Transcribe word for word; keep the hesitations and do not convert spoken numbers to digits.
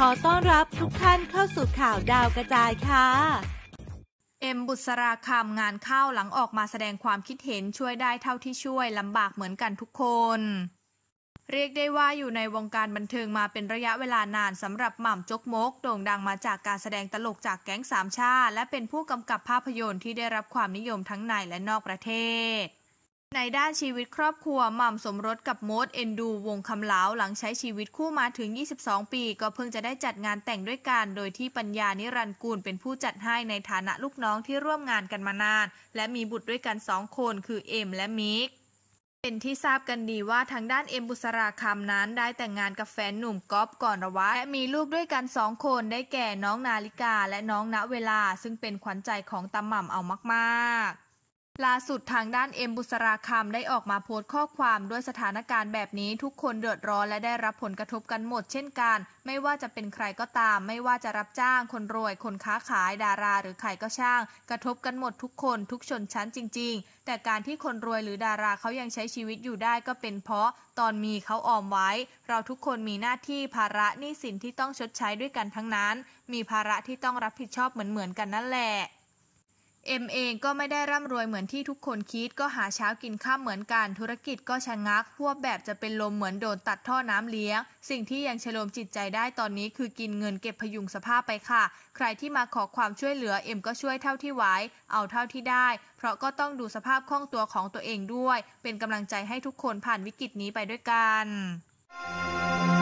อต้อนรับทุกท่านเข้าสู่ข่าวดาวกระจายค่ะเอ็มบุษราคำงานเข้าหลังออกมาแสดงความคิดเห็นช่วยได้เท่าที่ช่วยลำบากเหมือนกันทุกคนเรียกได้ว่าอยู่ในวงการบันเทิงมาเป็นระยะเวลานานสำหรับหม่ำจกมกโด่งดังมาจากการแสดงตลกจากแก๊งสามชาติและเป็นผู้กำกับภาพยนตร์ที่ได้รับความนิยมทั้งในและนอกประเทศในด้านชีวิตครอบครัวหม่ำสมรสกับโมดเอ็นดูวงคำเหลาหลังใช้ชีวิตคู่มาถึงยี่สิบสองปีก็เพิ่งจะได้จัดงานแต่งด้วยกันโดยที่ปัญญานิรันดร์กูลเป็นผู้จัดให้ในฐานะลูกน้องที่ร่วมงานกันมานานและมีบุตรด้วยกันสองคนคือเอ็มและมิกเป็นที่ทราบกันดีว่าทางด้านเอ็มบุษราคำนั้นได้แต่งงานกับแฟนหนุ่มก๊อฟก่อนระวะและมีลูกด้วยกันสองคนได้แก่น้องนาฬิกาและน้องณเวลาซึ่งเป็นขวัญใจของตาหม่ำเอามากๆล่าสุดทางด้านเอ็มบุษราคำได้ออกมาโพสต์ข้อความด้วยสถานการณ์แบบนี้ทุกคนเดือดร้อนและได้รับผลกระทบกันหมดเช่นกันไม่ว่าจะเป็นใครก็ตามไม่ว่าจะรับจ้างคนรวยคนค้าขายดาราหรือใครก็ช่างกระทบกันหมดทุกคนทุกชนชั้นจริงๆแต่การที่คนรวยหรือดาราเขายังใช้ชีวิตอยู่ได้ก็เป็นเพราะตอนมีเขาออมไว้เราทุกคนมีหน้าที่ภาระหนี้สินที่ต้องชดใช้ด้วยกันทั้งนั้นมีภาระที่ต้องรับผิดชอบเหมือนๆกันนั่นแหละเอ็มเองก็ไม่ได้ร่ำรวยเหมือนที่ทุกคนคิดก็หาเช้ากินข้ามเหมือนกันธุรกิจก็ชะงักพวกแบบจะเป็นลมเหมือนโดนตัดท่อน้ำเลี้ยงสิ่งที่ยังชโลมจิตใจได้ตอนนี้คือกินเงินเก็บพยุงสภาพไปค่ะใครที่มาขอความช่วยเหลือเอ็มก็ช่วยเท่าที่ไหวเอาเท่าที่ได้เพราะก็ต้องดูสภาพคล่องตัวของตัวเองด้วยเป็นกำลังใจให้ทุกคนผ่านวิกฤตนี้ไปด้วยกัน